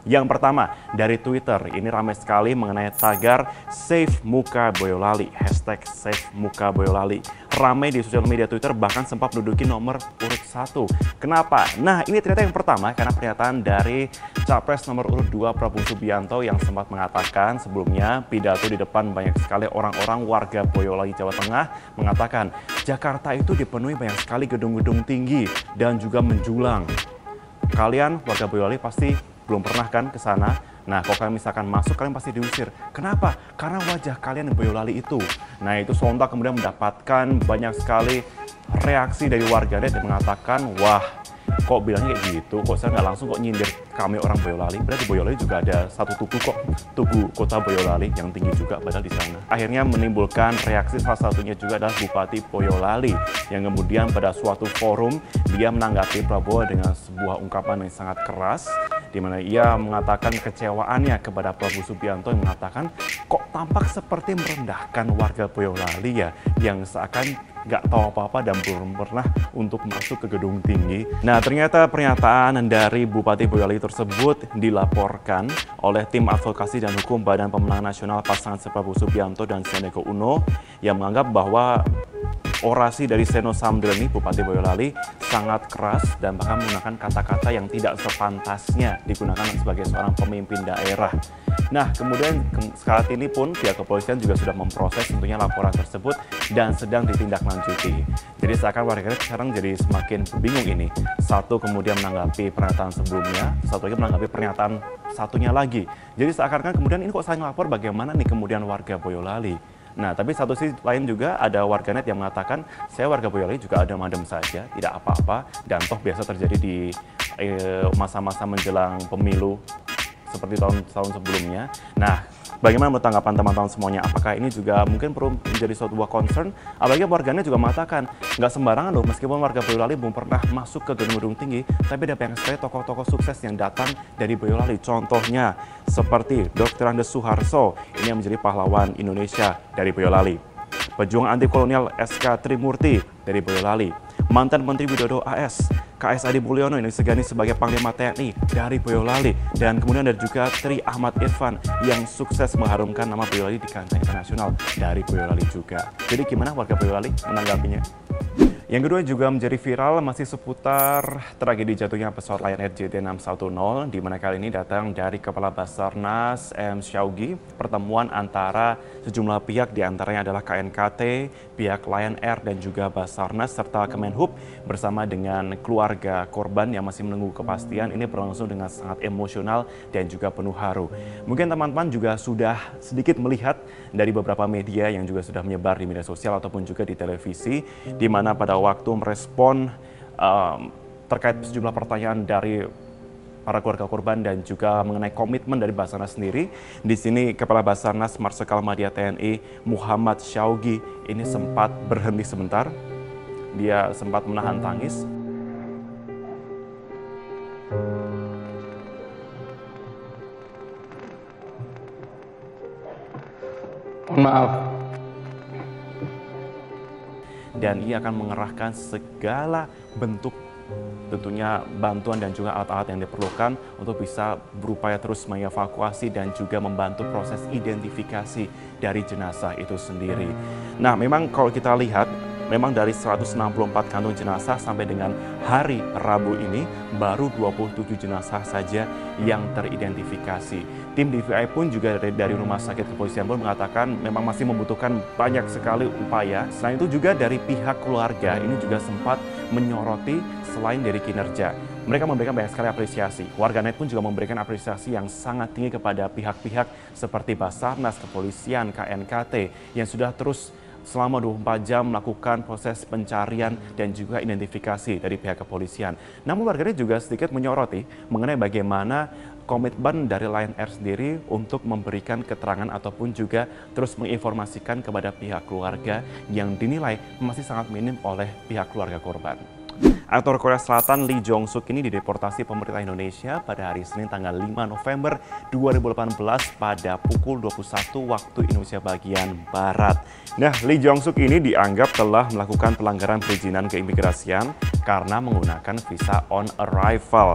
Yang pertama, dari Twitter, ini ramai sekali mengenai tagar Save Muka Boyolali, hashtag Save Muka Boyolali. Ramai di sosial media Twitter, bahkan sempat menduduki nomor urut 1. Kenapa? Nah, ini ternyata yang pertama karena pernyataan dari Capres nomor urut 2 Prabowo Subianto yang sempat mengatakan sebelumnya pidato di depan banyak sekali orang-orang warga Boyolali, Jawa Tengah, mengatakan Jakarta itu dipenuhi banyak sekali gedung-gedung tinggi dan juga menjulang. Kalian warga Boyolali pasti belum pernah kan ke sana? Nah, kalau kalian misalkan masuk, kalian pasti diusir. Kenapa? Karena wajah kalian di Boyolali itu. Nah, itu sontak kemudian mendapatkan banyak sekali reaksi dari warganet yang mengatakan, wah, kok bilangnya kayak gitu? Kok saya nggak langsung kok nyindir kami orang Boyolali? Berarti Boyolali juga ada satu tugu kok, tugu kota Boyolali yang tinggi juga padahal di sana. Akhirnya menimbulkan reaksi, salah satunya juga adalah Bupati Boyolali yang kemudian pada suatu forum dia menanggapi Prabowo dengan sebuah ungkapan yang sangat keras, di mana ia mengatakan kecewaannya kepada Prabowo Subianto yang mengatakan kok tampak seperti merendahkan warga Boyolali ya, yang seakan nggak tahu apa-apa dan belum pernah untuk masuk ke gedung tinggi. Nah, ternyata pernyataan dari Bupati Boyolali tersebut dilaporkan oleh tim advokasi dan hukum Badan Pemenangan Nasional pasangan Prabowo Subianto dan Sandiaga Uno yang menganggap bahwa orasi dari Seno Samdreni, Bupati Boyolali, sangat keras dan bahkan menggunakan kata-kata yang tidak sepantasnya digunakan sebagai seorang pemimpin daerah. Nah, kemudian saat ini pun pihak kepolisian juga sudah memproses tentunya laporan tersebut dan sedang ditindaklanjuti. Jadi seakan warganet sekarang jadi semakin bingung ini. Satu kemudian menanggapi pernyataan sebelumnya, satu lagi menanggapi pernyataan satunya lagi. Jadi seakan-akan kemudian ini kok saling lapor, bagaimana nih kemudian warga Boyolali? Nah, tapi satu sisi lain juga ada warganet yang mengatakan, saya warga Boyolali juga adem-adem saja, tidak apa-apa, dan toh biasa terjadi di masa-masa menjelang pemilu seperti tahun-tahun sebelumnya. Nah, bagaimana menurut tanggapan teman-teman semuanya? Apakah ini juga mungkin perlu menjadi sebuah concern? Apalagi warganet juga mengatakan, nggak sembarangan loh, meskipun warga Boyolali belum pernah masuk ke gedung-gedung tinggi, tapi ada banyak sekali tokoh-tokoh sukses yang datang dari Boyolali. Contohnya, seperti Dr. Andes Suharso, ini yang menjadi pahlawan Indonesia dari Boyolali. Pejuang anti kolonial SK Trimurti dari Boyolali. Mantan Menteri Widodo AS, KS Adi Mulyono yang disegani sebagai Panglima TNI dari Boyolali. Dan kemudian ada juga Tri Ahmad Irfan yang sukses mengharumkan nama Boyolali di kancah internasional dari Boyolali juga. Jadi gimana warga Boyolali menanggapinya? Yang kedua juga menjadi viral masih seputar tragedi jatuhnya pesawat Lion Air JT610, di mana kali ini datang dari Kepala Basarnas M. Syaugi. Pertemuan antara sejumlah pihak, diantaranya adalah KNKT, pihak Lion Air dan juga Basarnas serta Kemenhub bersama dengan keluarga korban yang masih menunggu kepastian. Ini berlangsung dengan sangat emosional dan juga penuh haru. Mungkin teman-teman juga sudah sedikit melihat dari beberapa media yang juga sudah menyebar di media sosial ataupun juga di televisi, di mana pada waktu merespon terkait sejumlah pertanyaan dari para keluarga korban dan juga mengenai komitmen dari Basarnas sendiri. Di sini Kepala Basarnas Marsikal Madya TNI Muhammad Syaugi ini sempat berhenti sebentar. Dia sempat menahan tangis. Mohon maaf. Dan ia akan mengerahkan segala bentuk tentunya bantuan dan juga alat-alat yang diperlukan untuk bisa berupaya terus mengevakuasi dan juga membantu proses identifikasi dari jenazah itu sendiri. Nah, memang kalau kita lihat, memang dari 164 kantung jenazah sampai dengan hari Rabu ini baru 27 jenazah saja yang teridentifikasi. Tim DVI pun juga dari Rumah Sakit Kepolisian pun mengatakan memang masih membutuhkan banyak sekali upaya. Selain itu juga dari pihak keluarga ini juga sempat menyoroti selain dari kinerja. Mereka memberikan banyak sekali apresiasi. Warganet pun juga memberikan apresiasi yang sangat tinggi kepada pihak-pihak seperti Basarnas, Kepolisian, KNKT yang sudah terus selama 24 jam melakukan proses pencarian dan juga identifikasi dari pihak kepolisian. Namun warganet juga sedikit menyoroti mengenai bagaimana komitmen dari Lion Air sendiri untuk memberikan keterangan ataupun juga terus menginformasikan kepada pihak keluarga yang dinilai masih sangat minim oleh pihak keluarga korban. Aktor Korea Selatan Lee Jong Suk ini dideportasi pemerintah Indonesia pada hari Senin tanggal 5 November 2018 pada pukul 21 waktu Indonesia bagian Barat. Nah, Lee Jong Suk ini dianggap telah melakukan pelanggaran perizinan keimigrasian karena menggunakan visa on arrival.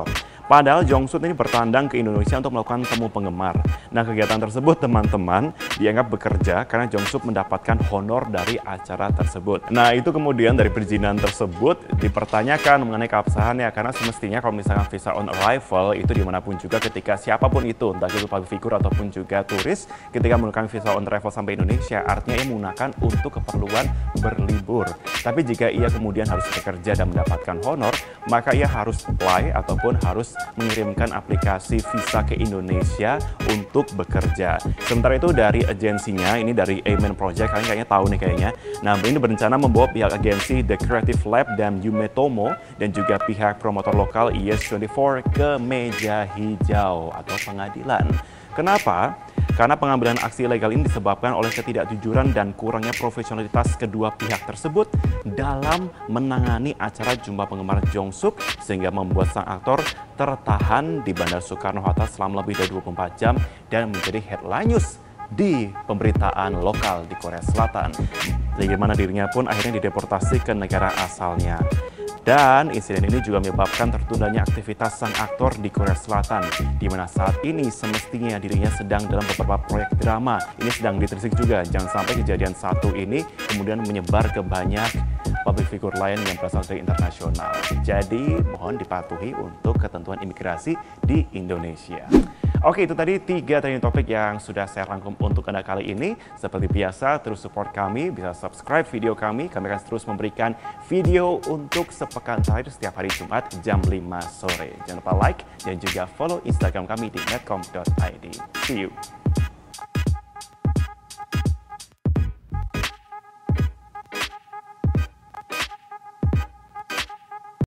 Padahal Jong-suk ini bertandang ke Indonesia untuk melakukan temu penggemar. Nah, kegiatan tersebut teman-teman dianggap bekerja karena Jong-suk mendapatkan honor dari acara tersebut. Nah, itu kemudian dari perizinan tersebut dipertanyakan mengenai keabsahannya, karena semestinya kalau misalkan visa on arrival itu dimanapun juga ketika siapapun itu, entah itu public figure ataupun juga turis, ketika menggunakan visa on arrival sampai Indonesia, artinya ia menggunakan untuk keperluan berlibur. Tapi jika ia kemudian harus bekerja dan mendapatkan honor, maka ia harus apply ataupun harus mengirimkan aplikasi visa ke Indonesia untuk bekerja. Sementara itu dari agensinya, ini dari Amen Project, kalian kayaknya tahu nih kayaknya. Nah, ini berencana membawa pihak agensi The Creative Lab dan Yumetomo dan juga pihak promotor lokal YES24 ke meja hijau atau pengadilan. Kenapa? Karena pengambilan aksi ilegal ini disebabkan oleh ketidakjujuran dan kurangnya profesionalitas kedua pihak tersebut dalam menangani acara jumpa penggemar Jong-suk, sehingga membuat sang aktor tertahan di Bandara Soekarno-Hatta selama lebih dari 24 jam dan menjadi headline news di pemberitaan lokal di Korea Selatan. Di mana dirinya pun akhirnya dideportasi ke negara asalnya. Dan insiden ini juga menyebabkan tertundanya aktivitas sang aktor di Korea Selatan, di mana saat ini semestinya dirinya sedang dalam beberapa proyek drama. Ini sedang ditelisik juga, jangan sampai kejadian satu ini kemudian menyebar ke banyak public figure lain yang berasal dari internasional. Jadi mohon dipatuhi untuk ketentuan imigrasi di Indonesia. Oke, itu tadi 3 trending topik yang sudah saya rangkum untuk Anda kali ini. Seperti biasa, terus support kami, bisa subscribe video kami. Kami akan terus memberikan video untuk sepekan terakhir setiap hari Jumat jam 5 sore. Jangan lupa like dan juga follow Instagram kami di medcom.id. See you!